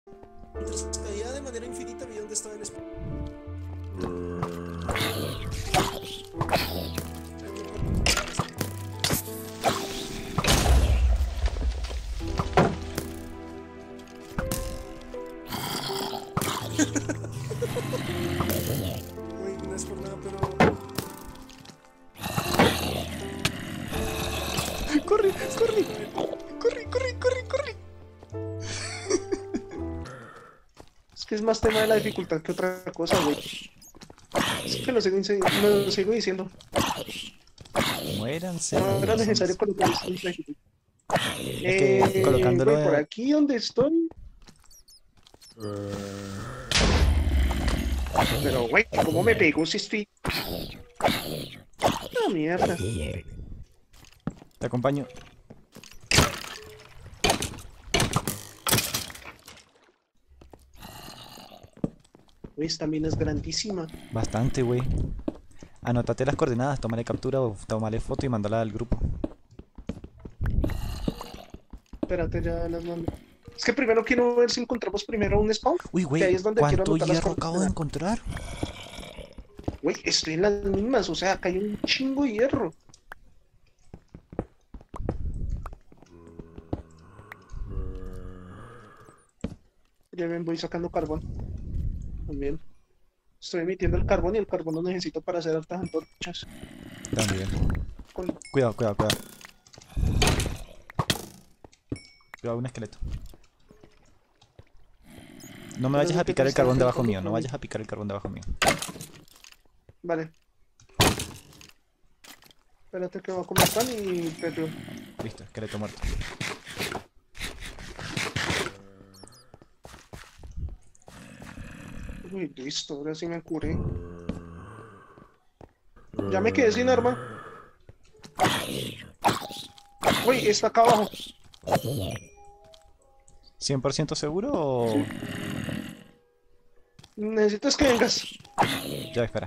Mientras caía de manera infinita, vi dónde estaba el espacio. Uy, no es por nada, pero. ¡Corre, corre! ¡Corre, corre, corre, corre! Es que es más tema de la dificultad que otra cosa, güey. Es que lo sigo diciendo. Muéranse. No era Son- necesario colocar esto en dificultad. Es que colocándolo Güey, por aquí donde estoy. Pero, güey, ¿cómo me pegó si estoy? Ah, mierda. te acompaño. Güey, esta mina es grandísima. Bastante, güey. Anótate las coordenadas, tómale captura o tómale foto y mándala al grupo. Espérate, ya las mando. Es que primero quiero ver si encontramos primero un spawn. Uy, Que ahí güey, es donde quiero ¿cuánto anotar las hierro acabo de coordenadas. encontrar? Güey, estoy en las mismas, o sea, acá hay un chingo de hierro. Ya me voy sacando carbón. También. Estoy emitiendo el carbón y el carbón lo necesito para hacer altas antorchas. También. Con... Cuidado, cuidado, cuidado. Cuidado, un esqueleto. No me vayas a picar el carbón debajo mío, no vayas a picar el carbón debajo mío. Vale. Espérate que voy a comer pan y perro. Listo, esqueleto muerto. Uy, listo, ahora sí me curé. Ya me quedé sin arma. Uy, está acá abajo. ¿100% seguro o...? Necesitas que vengas. Ya, espera.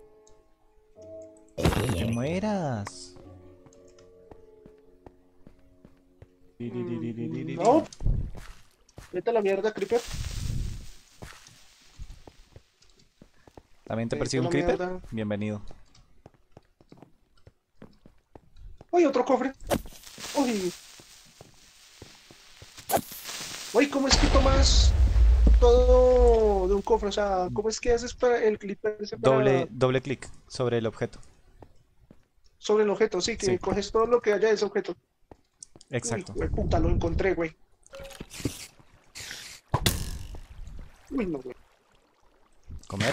¡Que mueras! No. Vete a la mierda, Creeper. ¿También te Vete persigue a un la creeper? mierda. Bienvenido. Uy, otro cofre. Uy. Uy, ¿cómo es que tomas todo de un cofre? O sea, ¿cómo es que haces para el Creeper ese para Doble clic sobre el objeto. sobre el objeto? Sí, Sí, que coges todo lo que haya de ese objeto. Uy, exacto. güey, puta, lo encontré, güey. Uy, no, güey. Comer.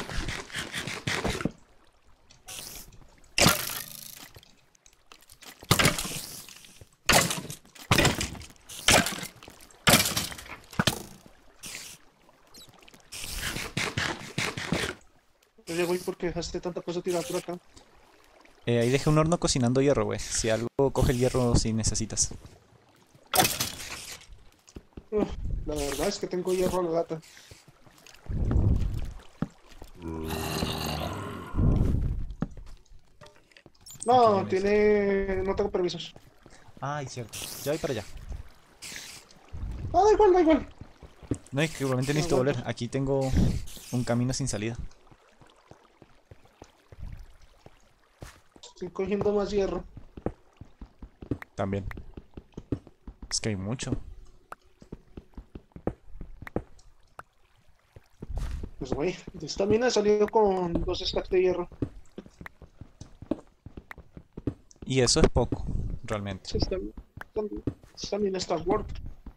Oye, güey, ¿por qué dejaste tanta cosa tirada por acá? Ahí dejé un horno cocinando hierro, güey. Si algo, coge el hierro si necesitas. Uf, la verdad es que tengo hierro a la lata. Aquí No, tienes. tiene... No tengo permisos. Ay, cierto. Ya voy para allá. Ah, da igual, da igual. No, es que igualmente No necesito volver. aguanto. Aquí tengo un camino sin salida. Estoy cogiendo más hierro. También. Es que hay mucho. Pues, güey, de esta mina he salido con 2 stacks de hierro. Y eso es poco, realmente. Sí, esta mina está worth.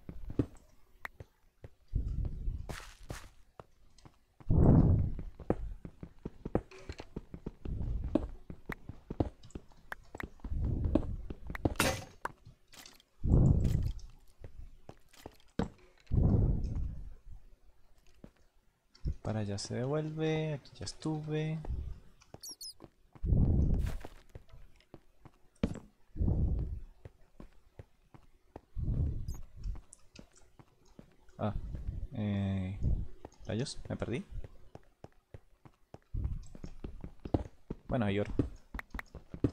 Para allá se devuelve. Aquí ya estuve. Ah. Rayos, me perdí. Bueno, hay oro.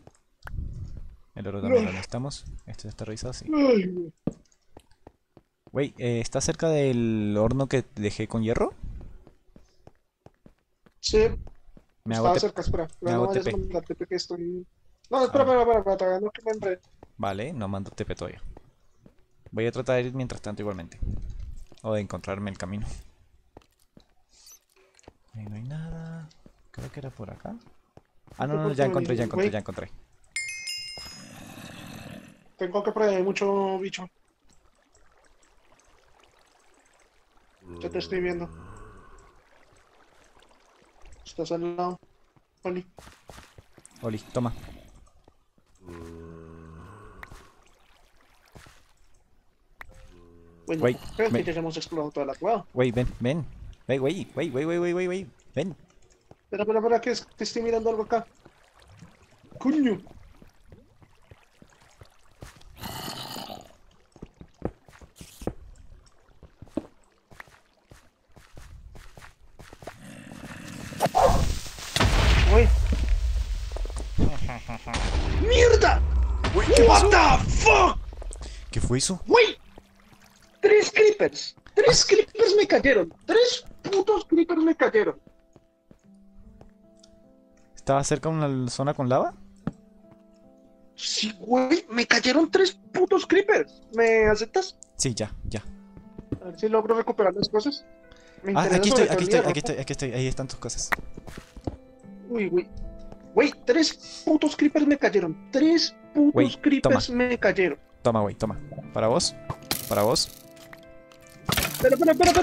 El oro también lo necesitamos. Este está revisado, sí. Ay, güey. Güey, ¿está cerca del horno que dejé con hierro? Sí, Me hago estaba TP. cerca, espera. Me No hago vayas a TP. mandar TP que estoy. No, Ah, espera, todavía no que me enredé. vale, no mando TP todavía. Voy a tratar de ir mientras tanto igualmente. O de encontrarme el camino. Ahí no hay nada. Creo que era por acá. Ah, no, no, ya encontré, ya encontré, Güey, ya encontré. tengo que prever mucho bicho. Ya te estoy viendo. Estás al lado. Oli. Oli, toma. Bueno, Güey, creo que ven. ya hemos explorado toda la cueva. Güey, ven, ven. Güey. Ven. Espera, que estoy mirando algo acá. Coño. Güey. ¡Mierda! What the fuck? ¿Qué fue eso? Güey. Tres creepers. Tres creepers me cayeron. Tres putos creepers me cayeron. ¿Estaba cerca de una zona con lava? Sí, güey. Me cayeron tres putos creepers. ¿Me aceptas? Sí, ya, ya. A ver si logro recuperar las cosas. Me Ah, interesa aquí sobre estoy, todo aquí el estoy, hierro. aquí estoy. Ahí están tus cosas. Uy, güey. Güey, tres putos creepers me cayeron. Tres Güey, putos creepers me cayeron. Toma, güey, toma. Para vos. Para vos. Espera.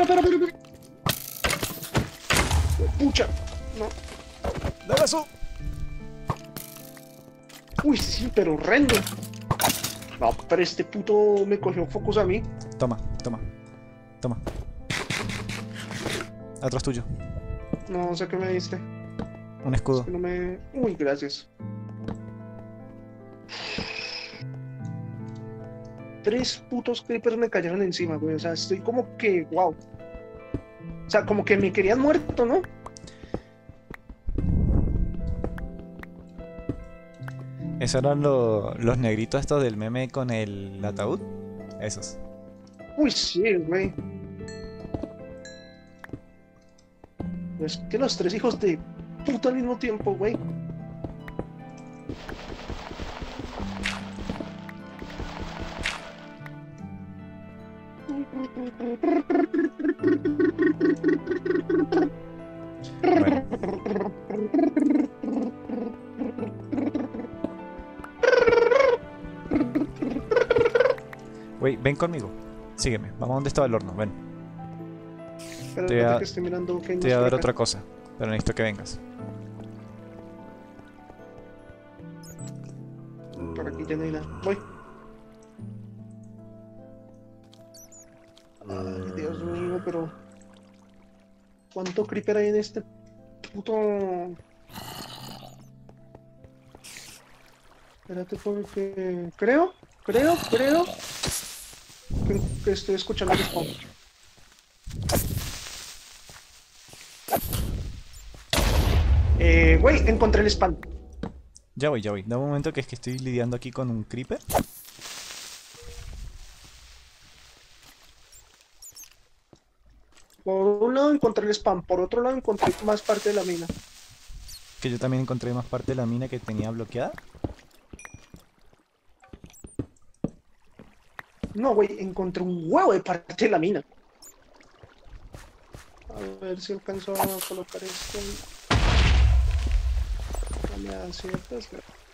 Pucha. No. ¡Dale eso! Uy, sí, pero horrendo. No, pero este puto me cogió focos a mí. Toma. Atrás tuyo. No sé qué me diste. Un escudo. Que no me. Uy, gracias. Tres putos creepers me cayeron encima, güey. O sea, estoy como que. Wow. O sea, como que me querían muerto, ¿no? ¿Esos eran los negritos estos del meme con el ataúd? Esos. Uy, sí, güey. Es que los tres hijos de puta al mismo tiempo, güey. Bueno. Güey, ven conmigo. Sígueme. Vamos a donde estaba el horno. Ven. Espérate que estoy mirando que Te voy a dar otra cosa. Pero necesito que vengas. Por aquí ya no hay nada. Voy. Ay, Dios mío, pero. ¿Cuánto creeper hay en este puto? Espérate porque. Creo que estoy escuchando el spawn. Güey, encontré el spawn. Ya voy. Da un momento que es que estoy lidiando aquí con un creeper. Por un lado encontré el spawn, por otro lado encontré más parte de la mina. Que yo también encontré más parte de la mina que tenía bloqueada. No, güey, encontré un huevo de parte de la mina. A ver si alcanzo a colocar esto. No me da ciertas.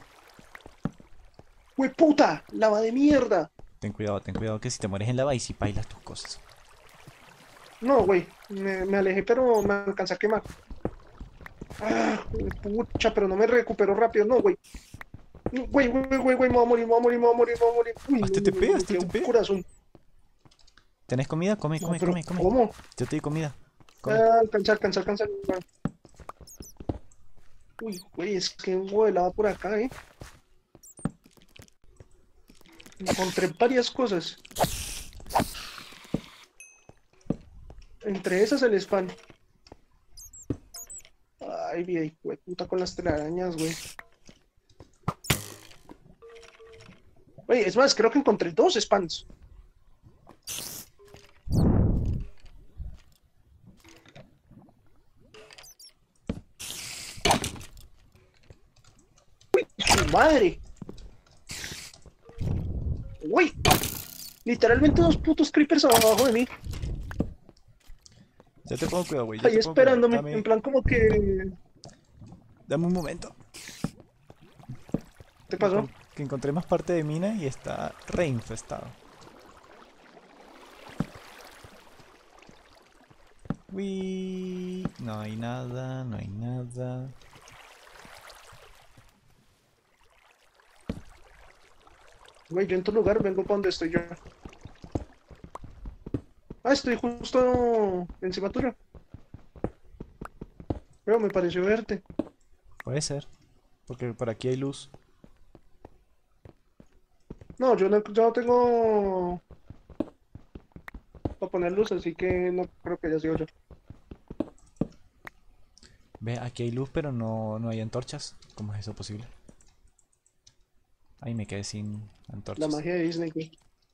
¡Güey, puta! ¡Lava de mierda! Ten cuidado que si te mueres en lava y si bailas tus cosas. No, güey, me alejé, pero me alcancé a quemar. Ah, pucha, pero no me recupero rápido, no, güey. Güey, me voy a morir. Uy, Hazte TP, me hazte quedó un TP. corazón. ¿Tenés comida? Come. No, pero ¿cómo? Yo te di comida. Come. Alcanzar. Uy, güey, es que hubo de lava por acá, Encontré varias cosas. Entre esas el spam. Ay, bien, güey, puta con las telarañas, güey. Oye, es más, creo que encontré dos spams. madre! ¡Uy! Literalmente dos putos creepers abajo de mí. Ya te pongo cuidado, güey. Ya Ahí te pongo cuidado. esperándome. Dame, En plan como que... dame un momento. ¿Qué pasó? Que encontré más parte de mina y está reinfestado. Uy, no hay nada, no hay nada. Güey, yo en tu lugar vengo para donde estoy yo. Ah, estoy justo encima tuyo. Pero me pareció verte. Puede ser, porque por aquí hay luz. No, yo no tengo para poner luz, así que no creo que haya sido yo. Ve, aquí hay luz, pero no hay antorchas. ¿Cómo es eso posible? Ahí me quedé sin La antorchas. magia de Disney, güey.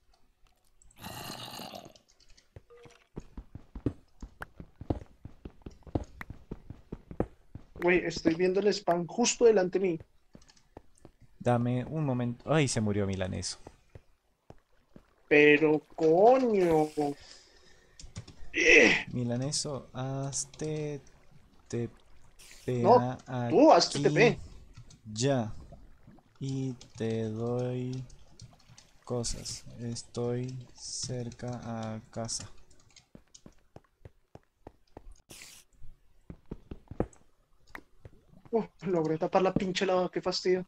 Güey, estoy viendo el spam justo delante de mí. Dame un momento. Ay, se murió Milaneso. Pero, coño. Milaneso, hazte No, TPA tú hazte aquí TP. ya. Y te doy cosas. Estoy cerca a casa. Logré tapar la pinche lava, qué fastidio.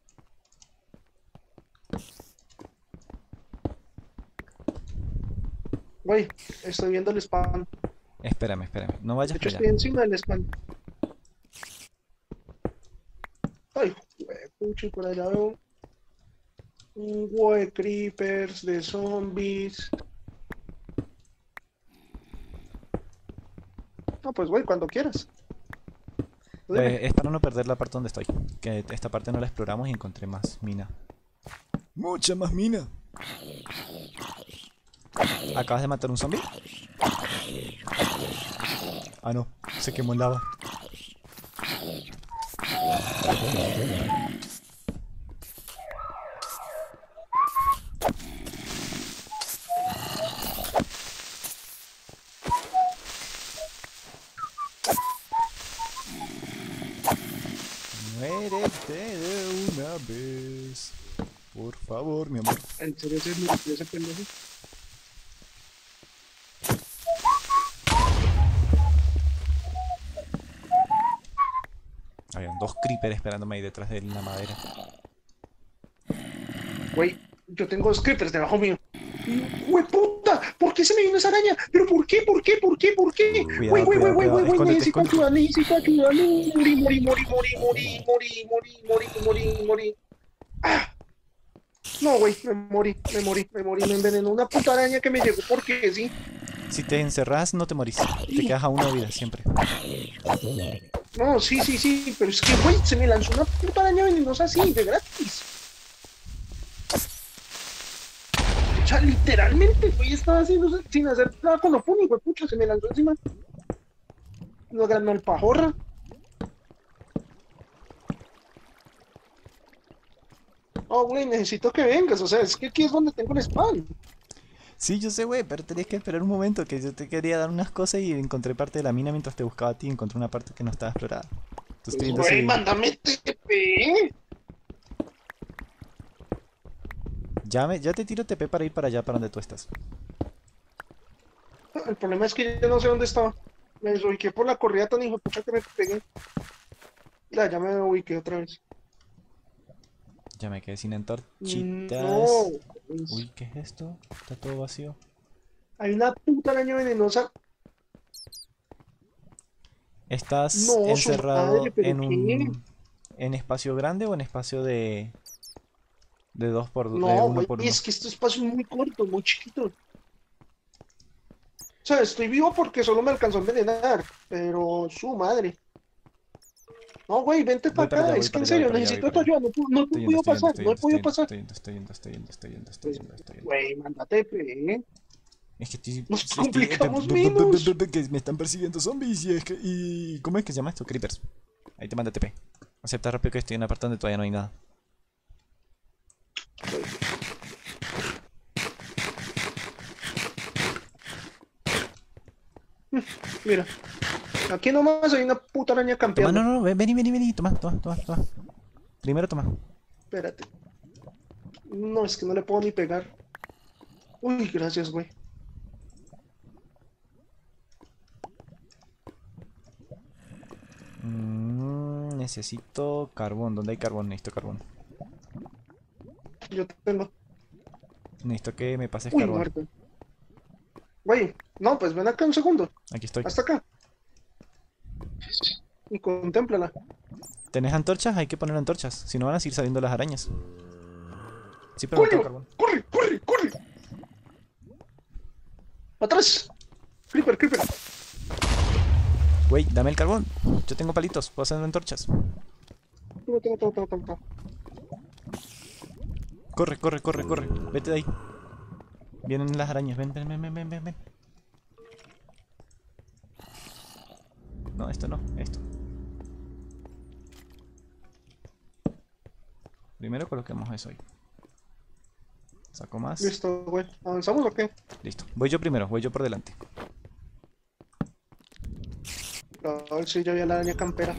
Güey, estoy viendo el spam. Espérame, espérame. No De vayas hecho, para estoy allá. encima del spam. Ay, pucho, y por allá veo un huevo de creepers, de zombies. No, pues güey, cuando quieras. Tú dime. Es para no perder la parte donde estoy. Que esta parte no la exploramos y encontré más mina. ¡Mucha más mina! ¿Acabas de matar un zombie? Ah, no. Se quemó en lava. Muérete de una vez. Por favor, mi amor. ¿En serio ese pendejo? Habían dos creepers esperándome ahí detrás de la madera. Güey, yo tengo dos creepers debajo mío. ¡Güey, puta! ¿Por qué se me vino esa araña? ¿Pero por qué? ¿Por qué? ¿Por qué? ¿Por qué? Cuidado, Güey, cuidado, cuidado. Escóndete, necesito escóndete. ayuda, necesito ayuda. Morí. ¡Ah! No, güey, me envenenó una puta araña que me llegó porque sí. Si te encerras, no te morís. Te quedas a una vida siempre. No, sí, pero es que, güey, se me lanzó una puta araña venenosa así, de gratis. O sea, literalmente, güey, estaba haciendo sin hacer nada con lo puni, güey, pucha, se me lanzó encima. Lo ganó el pajorra. Oh, güey, necesito que vengas, o sea, es que aquí es donde tengo el spam. Sí, yo sé, güey, pero tenías que esperar un momento que yo te quería dar unas cosas y encontré parte de la mina mientras te buscaba a ti. Encontré una parte que no estaba explorada. Entonces estoy viendo Güey, si... mándame TP. Ya te tiro TP para ir para allá, para donde tú estás. El problema es que yo no sé dónde estaba. Me desubiqué por la corrida tan hijo de pucha que me pegué. Ya me ubiqué otra vez. Ya me quedé sin No, antorchitas. pues, Uy, ¿qué es esto? Está todo vacío. hay una puta araña venenosa. ¿Estás No, su encerrado madre, ¿pero en qué? en espacio grande o en espacio de dos por de No, uno güey, por uno? es que este espacio es muy corto, muy chiquito. O sea, estoy vivo porque solo me alcanzó a envenenar, pero su madre. No, güey, vente Voy para para allá, acá, voy es que para en allá, voy serio, para allá, voy necesito para tu allá. ayuda, no he podido pasar, no he podido pasar. Estoy yendo. Pues, güey, mándate, pe, Es que estoy, nos complicamos menos. que me están persiguiendo zombies y es que y ¿cómo es que se llama esto? Creepers. Ahí te manda TP. Acepta rápido que estoy en una parte donde todavía no hay nada. Mira. Aquí nomás hay una puta araña Toma, campeando. no, vení. Toma. Primero toma. Espérate. No, es que no le puedo ni pegar. Uy, gracias, güey. Necesito carbón. ¿Dónde hay carbón? Necesito carbón. Yo tengo. Necesito que me pases Uy, carbón. muerto. Güey, no, pues ven acá un segundo. Aquí estoy. Hasta acá. Y contémplala. ¿Tenés antorchas? Hay que poner antorchas. Si no van a seguir saliendo las arañas. Sí, pero no tengo ¡Coño! carbón. ¡Corre! ¡Atrás! Creeper. Güey, dame el carbón. Yo tengo palitos. Puedo hacer antorchas. Toma. Corre. Vete de ahí. Vienen las arañas. Ven. No, esto no. Esto. Primero coloquemos eso ahí. Saco más. Listo, güey. ¿Avanzamos o qué? Listo. Voy yo primero. Voy yo por delante. No, sí, ya había la araña campera.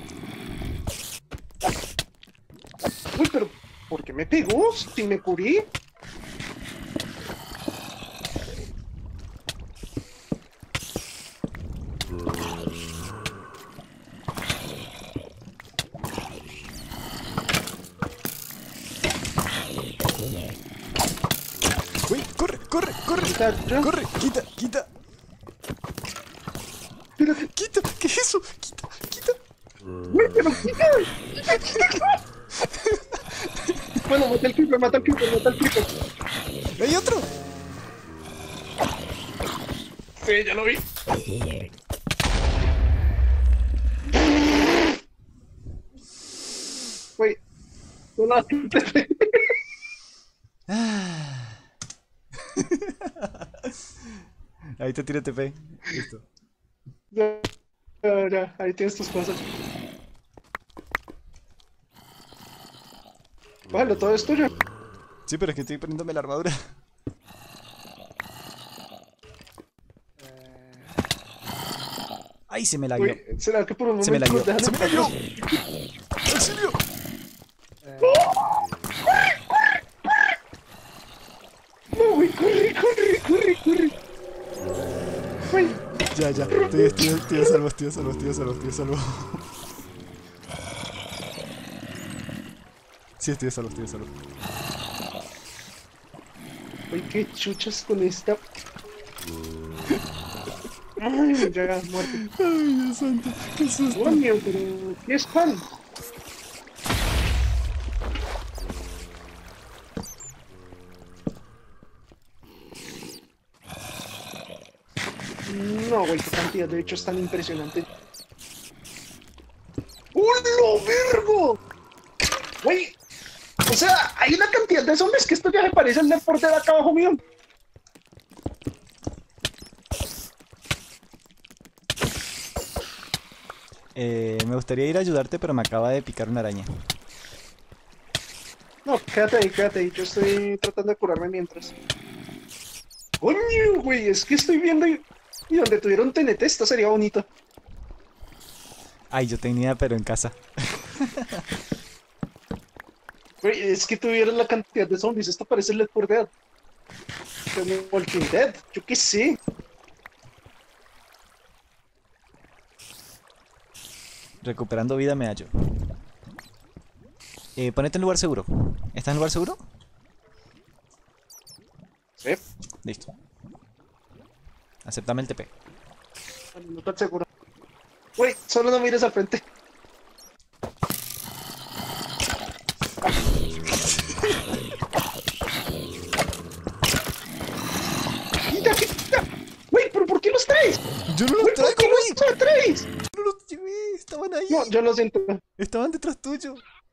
Uy, pero ¿por qué me pegó? Si me cubrí. Güey, corre. ¿Ya? Corre. Quita. Espérate. Quita. ¿Qué es eso? Quita. Güey, pero bueno, mata al creeper. ¡Hay otro! Sí, ya lo vi. Güey, no la Ahí te tiro TP. Listo. ya, ahí tienes tus cosas. Vale, todo es tuyo. Sí, pero es que estoy poniéndome la armadura. ¡Ay, se me la guió! Güey, ¿será que por un Se me la momento guió. nos ¡Se me dejan la en guió! paz? ¡Auxilio! No, güey, corre. Güey, Ya. Estoy a salvo. Sí, estoy a salvo. güey, qué chuchas con esta. Ay, ya, muerte. ¡Ay, Dios santo! ¡Qué susto! Coño, pero ¿qué es pan? No, güey, qué cantidad de hechos tan impresionante. ¡Hola, vergo! Güey, o sea, hay una cantidad de zombies que esto ya me parece el deporte de acá abajo mío. Me gustaría ir a ayudarte, pero me acaba de picar una araña. No, quédate ahí, yo estoy tratando de curarme mientras. Coño, güey, es que estoy viendo y donde tuvieron TNT, esto sería bonito. Ay, yo tenía, pero en casa. Güey, es que tuvieron la cantidad de zombies, esto parece el Left 4 Dead. Como Walking Dead, yo qué sé. Recuperando vida me hallo. Ponete en lugar seguro. ¿Estás en lugar seguro? Sí, Listo. Aceptame el TP. no estoy seguro. Güey, solo no mires al frente. ¡Quita! Güey, ¿pero por qué los traes? Yo no los Güey, ¿por traigo, qué güey. los traes? No los llevé. Estaban ahí. No, yo lo siento. Estaban detrás tuyo.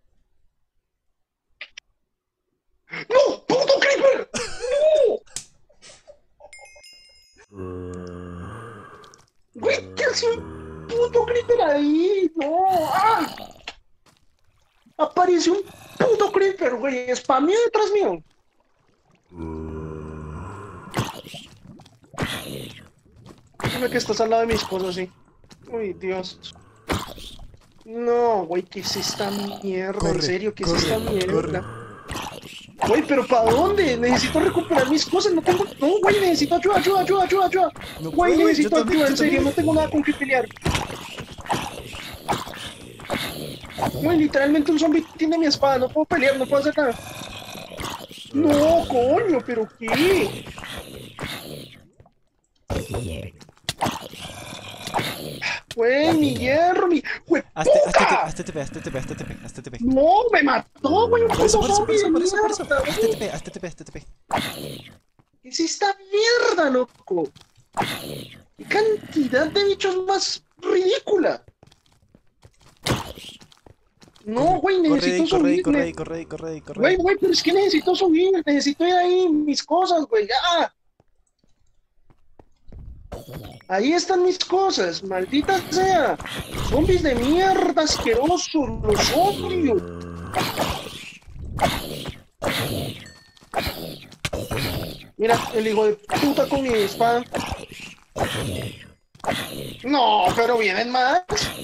¡No! ¡Puto creeper! ¡No! Güey, ¿qué hace un puto creeper ahí? ¡No! ¡Ah! Apareció un puto creeper, güey. Spameó detrás mío. Dime que estás al lado de mis cosas, sí. Uy, Dios. No, güey, ¿qué es esta mierda? Corre, En serio, ¿qué corre, es esta mierda? corre. Güey, pero ¿para dónde? Necesito recuperar mis cosas, no tengo... No, güey, necesito ayuda, ayuda, ayuda, ayuda, ayuda. No Güey, puedo, necesito yo también, ayuda, yo en serio, también. no tengo nada con que pelear. Güey, literalmente un zombie tiene mi espada, no puedo pelear, no puedo hacer nada. No, coño, ¿pero qué? Güey, mi hierro, mi... ¡Güey, puta! Hazte TP, hazte TP, hazte TP, hazte TP. No, me mató, güey, un Por eso, puto por eso, por zombie eso, de por eso, por eso. mierda, Hazte güey. TP, hazte TP, hazte TP. ¿Qué es esta mierda, loco? ¿Qué cantidad de bichos más ridícula? No, güey, necesito subir. Corre, corre, corre, corre. Güey, güey, pero es que necesito subir, necesito ir ahí mis cosas, güey, ya. Ahí están mis cosas, maldita sea. Zombies de mierda, asquerosos, los odio. Mira, el hijo de puta con mi espada. No, pero vienen más.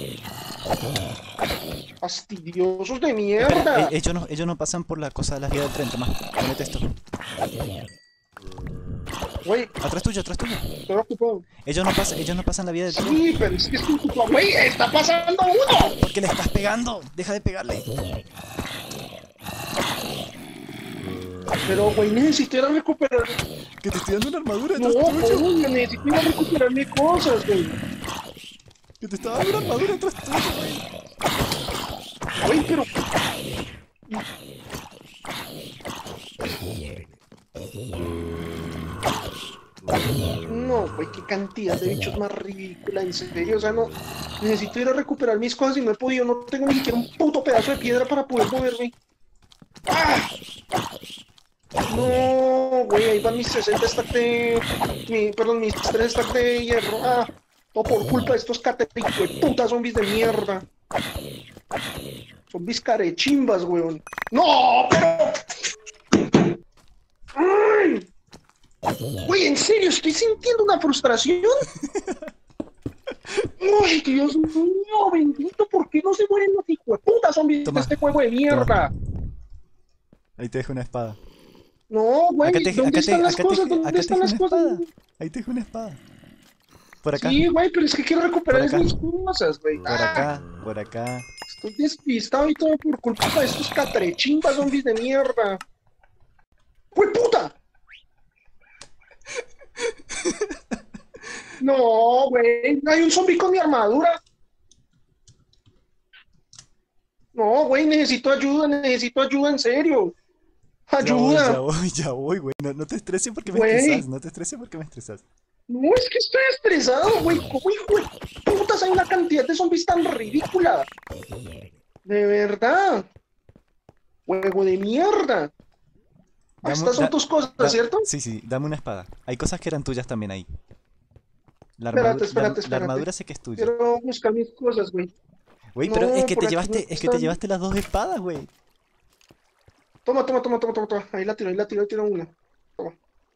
Fastidiosos de Espera, mierda. ellos no pasan por la cosa de las vías del tren, toma. Ponete esto. Güey, Atrás tuyo, atrás tuyo. estoy ocupado. Ellos no pasan la vía del tren. Sí, pero es que estoy ocupado. Güey, está pasando uno. ¿Por qué le estás pegando? Deja de pegarle. Pero, güey, necesito ir a recuperar. Que te estoy dando una armadura No, atrás tuyo. coño, necesito ir a recuperar mis cosas, güey. Que te estaba dando una armadura atrás tuyo, güey. Güey, pero. No, güey, qué cantidad de bichos más ridícula, en serio, o sea, no. Necesito ir a recuperar mis cosas y no he podido, no tengo ni siquiera un puto pedazo de piedra para poder moverme. ¡Ah! No, güey, ahí van mis 60 stacks de... perdón, mis 3 stacks de hierro. Ah, todo por culpa de estos catericos de puta zombies de mierda. Zombies carechimbas, weón. ¡No, pero! ¡Ay! Güey, en serio, estoy sintiendo una frustración. ¡Ay, Dios mío, bendito! ¿Por qué no se mueren los hijueputas zombies Toma, de este juego de mierda? Ahí te dejo una espada. No, güey, ¿dónde están las acá te cosas? dejo- ¿Dónde acá te están dejo las una cosas? espada. Ahí te dejo una espada. Por acá, Sí, güey, pero es que quiero recuperar Por acá. mis cosas, güey. por acá, por acá. Estoy despistado y todo por culpa de estos catrechimbas zombies de mierda. ¡Güey, puta! No, güey, hay un zombie con mi armadura. No, güey, necesito ayuda, en serio. Ayuda. Ya voy, güey. No te estreses porque me Güey. estresas. No te estreses porque me estresas. No, es que estoy estresado, güey. ¿Cómo, hijo de putas, hay una cantidad de zombies tan ridícula? De verdad. Juego de mierda. Dame- Estas son da- tus cosas, da- ¿cierto? Sí, sí, dame una espada. Hay cosas que eran tuyas también ahí. La Espérate, armadura, espérate, la espérate. armadura sé que es tuya. Quiero buscar mis cosas, güey. Güey, pero No, es que por te aquí llevaste, no es que te están. llevaste las dos espadas, güey. Toma. Ahí la tiro una. Toma.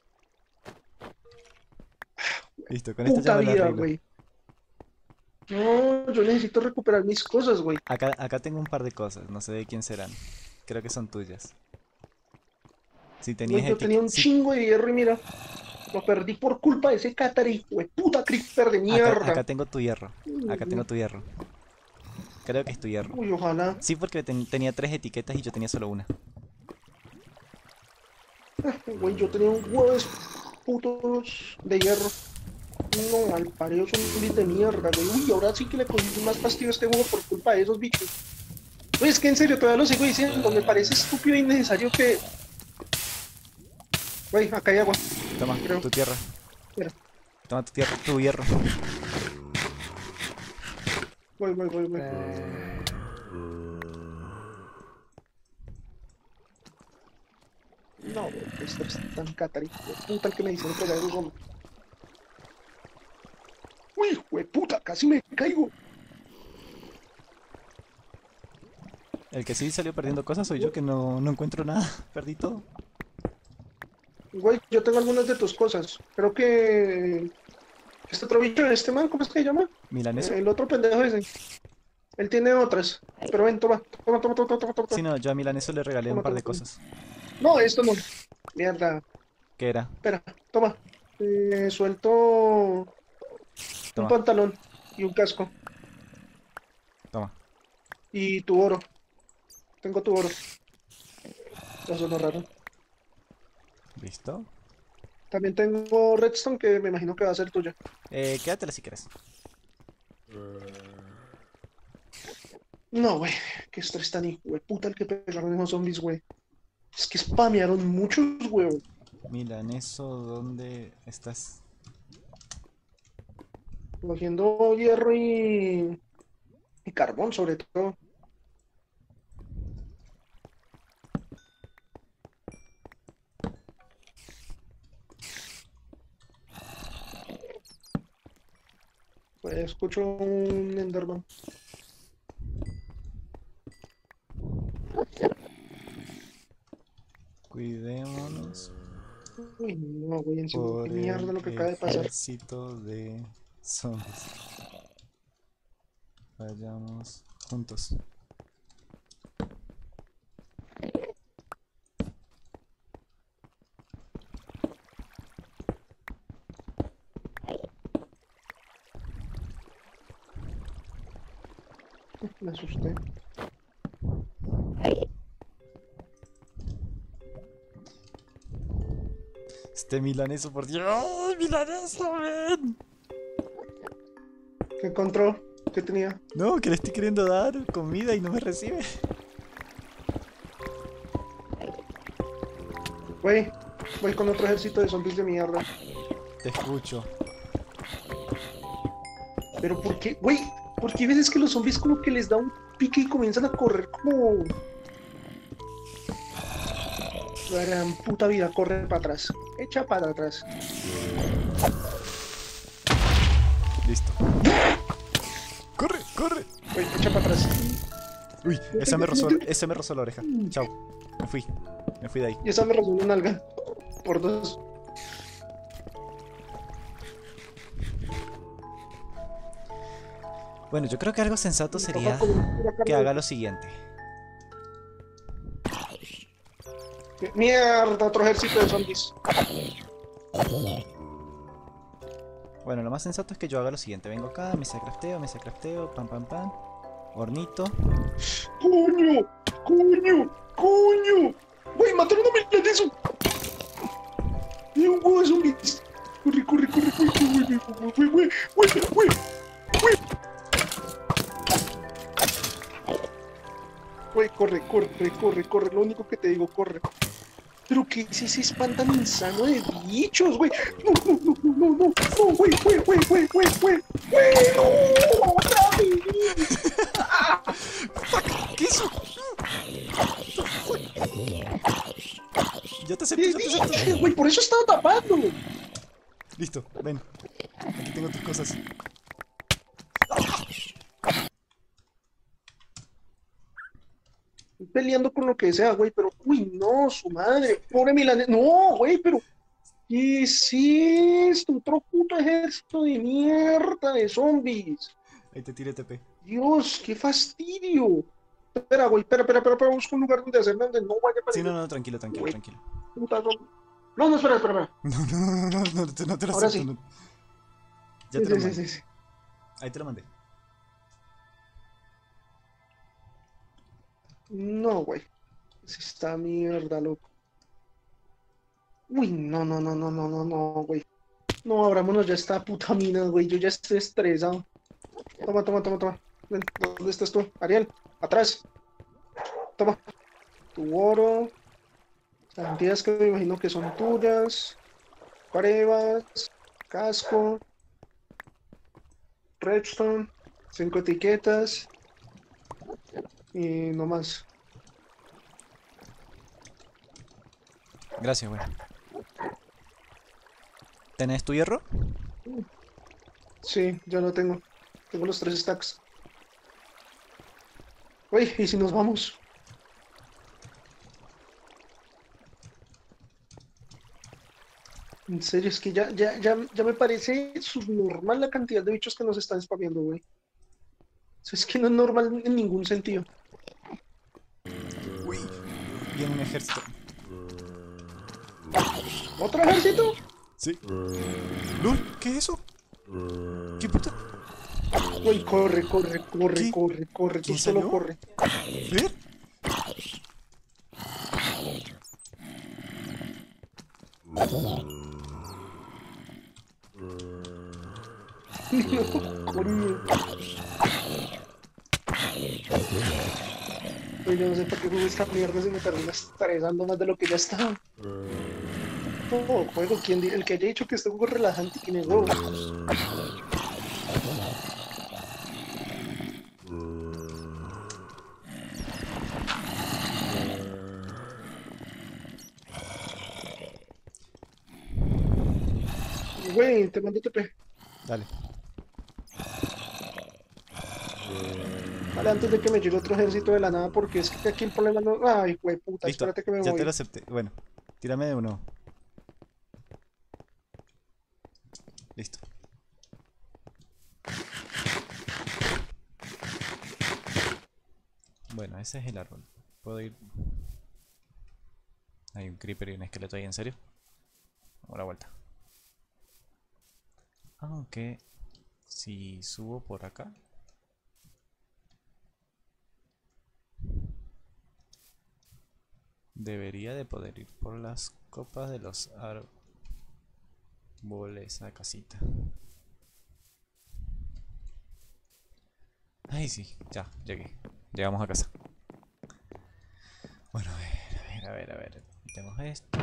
Listo, con esta ya Puta me la vida, arreglo. güey. No, yo necesito recuperar mis cosas, güey. Acá tengo un par de cosas, no sé de quién serán. Creo que son tuyas. Si tenías Güey, yo tenía un chingo de hierro y mira, lo perdí por culpa de ese catari, güey. Puta creeper de mierda. acá tengo tu hierro. Acá tengo tu hierro. Creo que es tu hierro. Uy, ojalá. Sí, porque tenía 3 etiquetas y yo tenía solo una. Güey, yo tenía un huevo de putos de hierro. No, mal parido, son zombies de mierda, güey. Uy, ahora sí que le cogí más fastidio a este juego por culpa de esos bichos. Güey, es que en serio, todavía lo sigo diciendo. Me parece estúpido e innecesario que... Güey, acá hay agua. Toma, Creo. tu tierra. Mira, Toma tu tierra, tu hierro. voy. No, güey, esto es tan catari. Puta el que me dice pegar esos zombies. Uy, güey, puta, casi me caigo. El que sí salió perdiendo cosas soy yo que no encuentro nada. Perdí todo. Güey, yo tengo algunas de tus cosas. Creo que... Este otro bicho, este man, ¿cómo es que se llama? ¿Milaneso? El otro pendejo ese. Él tiene otras. Pero ven, toma, toma, toma, toma, toma, toma, Sí, toma, no, yo a Milaneso le regalé un toma, par de toma, toma. cosas. No, esto no. Mierda. ¿Qué era? Espera, toma. Suelto un Toma, pantalón y un casco. toma. Y tu oro. Tengo tu oro. Eso no es raro. ¿Listo? También tengo redstone que me imagino que va a ser tuya. Quédatela si quieres. No, güey. Qué estrés tan hijo de puta el que pegaron esos zombies, güey. Es que spamearon muchos, güey. Milaneso, ¿dónde estás? Cogiendo hierro y carbón, sobre todo. Pues escucho un Enderman. Cuidémonos Uy, no, güey, encima. Qué por mierda el lo que acaba de pasar. ejército de zombies. Vayamos juntos. Me asusté. Este milaneso, por Dios. ¡Ay, milaneso, ven! ¿Qué encontró? ¿Qué tenía? No, que le estoy queriendo dar comida y no me recibe. Güey, voy con otro ejército de zombies de mierda. Te escucho. Pero ¿por qué? Güey, ¿por qué ves que los zombies como que les da un pique y comienzan a correr como... La gran puta vida, corre para atrás. Echa para atrás. Listo. ¡Corre, corre! Güey, echa para atrás. Uy, ese me rozó la oreja. Chao. Me fui de ahí. Y esa me rozó una nalga. Por dos. Bueno, yo creo que algo sensato sería Papá, como que haga lo siguiente. Mierda, otro ejército de zombies. Bueno, lo más sensato es que yo haga lo siguiente. Vengo acá, mesa de crafteo, pam, pam, pam. Hornito. ¡Coño! ¡Coño! ¡Coño! ¡Güey, mataron a Milaneso! ¡Y un huevo de zombies! ¡Corre, corre, corre, corre, güey, güey, güey, güey, güey, güey! Güey, corre, corre, corre, corre. Lo único que te digo, corre. ¿Pero qué es ese spam tan insano de bichos, güey? No, no, no, no, no, no, no, güey, güey, güey, güey, güey, güey, güey, no, otra vez. ¿Qué hizo? Ya te acepto, ya te acepto. Güey, por eso estaba tapando. Listo, ven. Aquí tengo tus cosas. Estoy peleando con lo que sea, güey, pero, uy, no, su madre, pobre Milanés, no, güey, pero, ¿qué es esto? Otro puto ejército de mierda de zombies. Ahí te tiré TP. Dios, qué fastidio. Espera, güey, espera, busco un lugar donde hacerme donde no vaya a Sí, aparecer. no, tranquilo, tranquilo, Güey, tranquilo. puta zombie. No, no, espera. No te lo Ahora acepto. sí. Ya te lo Sí, mandé. sí. Ahí te lo mandé. No, güey. Es esta mierda, loco. Uy, no, güey. No, abrámonos ya esta puta mina, güey. Yo ya estoy estresado. Toma. Ven, ¿dónde estás tú? Ariel, atrás. Toma. Tu oro. Santías que me imagino que son tuyas. Pruebas. Casco. Redstone. 5 etiquetas. Y no más. Gracias, güey. ¿Tenés tu hierro? Sí, ya lo tengo. Tengo los 3 stacks. Güey, ¿y si nos vamos? En serio, es que ya me parece subnormal la cantidad de bichos que nos están spameando, güey. Eso es que no es normal en ningún sentido. Uy, viene un ejército. ¿Otro ejército? Sí. ¿Lol? ¿Qué es eso? ¿Qué puta? Güey, corre, corre, corre, ¿Qué? corre, corre, tú ¿Quién solo salió? corre. ¿Ver? Coño. Güey, yo no sé por qué juego esta mierda se me termina estresando más de lo que ya estaba. Todo juego, el que haya dicho que este juego es relajante tiene huevos. Güey, te mando TP. Dale. Vale, antes de que me llegue otro ejército de la nada, porque es que aquí el problema no. Ay, güey, puta, Listo. espérate que me Ya te lo voy. acepté. Bueno, tírame de uno. Listo. Bueno, ese es el árbol. Puedo ir. Hay un creeper y un esqueleto ahí, ¿en serio? Vamos a la vuelta. Aunque si subo por acá, debería de poder ir por las copas de los árboles a casita. Ay, sí, ya, llegué. Llegamos a casa. Bueno, a ver. Tenemos esto.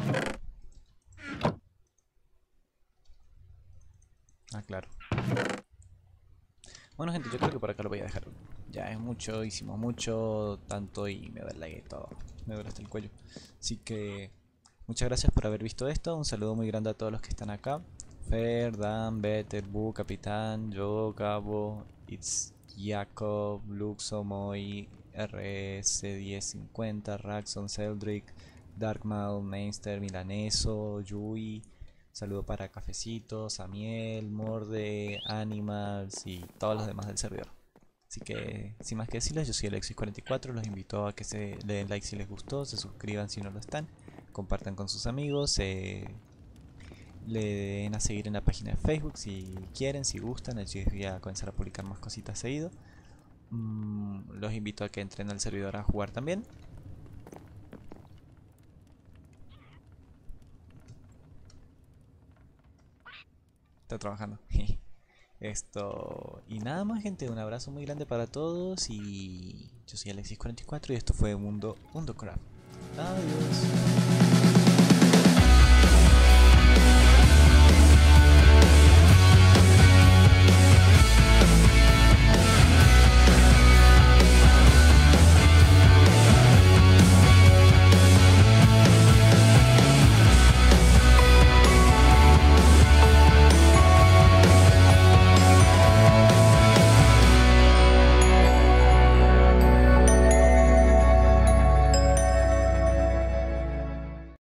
Ah, claro. Bueno, gente, yo creo que por acá lo voy a dejar. Ya es mucho, hicimos mucho, tanto y me duele y todo. Me duele hasta el cuello. Así que muchas gracias por haber visto esto. Un saludo muy grande a todos los que están acá. Fer, Dan, Better, Bu, Capitán, yo, Gabo, It's Jacob, Luxo, Moy, RS1050, Raxon, Seldrick, Darkmaul, Mainster, Milaneso, Yui. Saludo para Cafecito, Samiel, Morde, Animals y todos los demás del servidor. Así que, sin más que decirles, yo soy Alexis44, los invito a que se le den like si les gustó, se suscriban si no lo están, compartan con sus amigos, le den a seguir en la página de Facebook si quieren, si gustan, allí voy a comenzar a publicar más cositas seguido. Los invito a que entren al servidor a jugar también. Está trabajando. Esto. Y nada más, gente. Un abrazo muy grande para todos. Y yo soy Alexis44 y esto fue Mundo Craft. Adiós.